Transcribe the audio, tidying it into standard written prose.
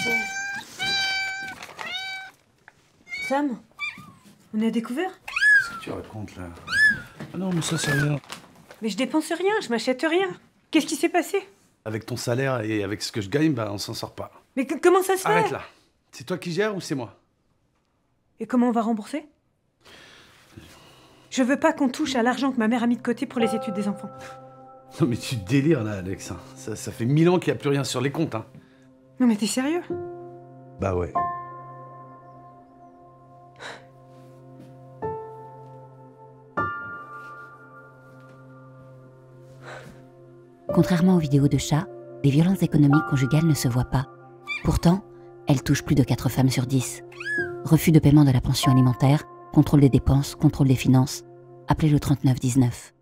Sam, on a découvert? Qu'est-ce que tu racontes là? Ah non, mais ça c'est rien. Mais je dépense rien, je m'achète rien. Qu'est-ce qui s'est passé? Avec ton salaire et avec ce que je gagne, bah on s'en sort pas. Mais comment ça se fait? Arrête là. C'est toi qui gères ou c'est moi? Et comment on va rembourser? Je veux pas qu'on touche à l'argent que ma mère a mis de côté pour les études des enfants. Non mais tu délires là, Alex. Ça fait 1000 ans qu'il n'y a plus rien sur les comptes, hein. Non mais t'es sérieux? Bah ouais. Contrairement aux vidéos de chats, les violences économiques conjugales ne se voient pas. Pourtant, elles touchent plus de 4 femmes sur 10. Refus de paiement de la pension alimentaire, contrôle des dépenses, contrôle des finances. Appelez le 39 19.